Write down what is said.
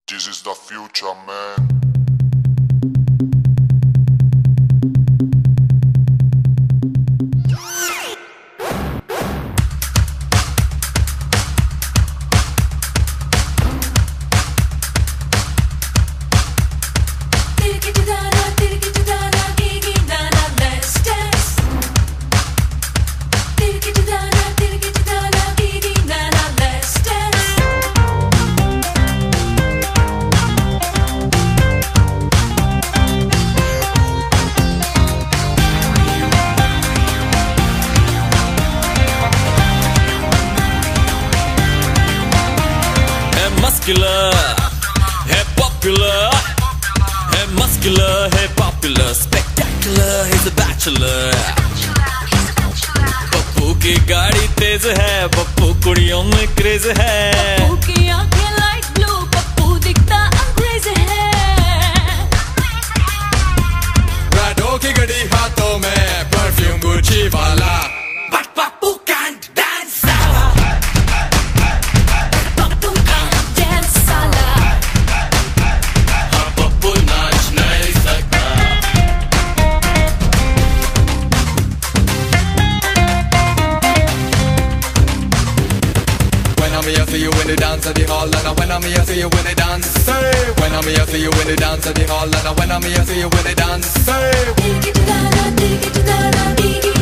This is the future, man. Muscular, hey popular, hey muscular, hey popular, spectacular, he's a bachelor. Pappu की गाड़ी तेज है, पप्पू कुड़ियों में craze है, पप्पू की आंखें लाइट ब्लू, पप्पू दिखता अंग्रेज है। राडो की घड़ी हाथों में, परफ्यूम गुची वाला, but पप्पू can't dance साला, पप्पू can't dance साला, हाँ पप्पू नाच नहीं सकता। When I'm here, see you in the dance at the hall, and when I'm here, see you in the dance. Say, when I'm here, see you in the dance at the hall, and when I'm here, see you in the dance. Say. दिल की ठिकाना, दिल की ठिकाना, दिल की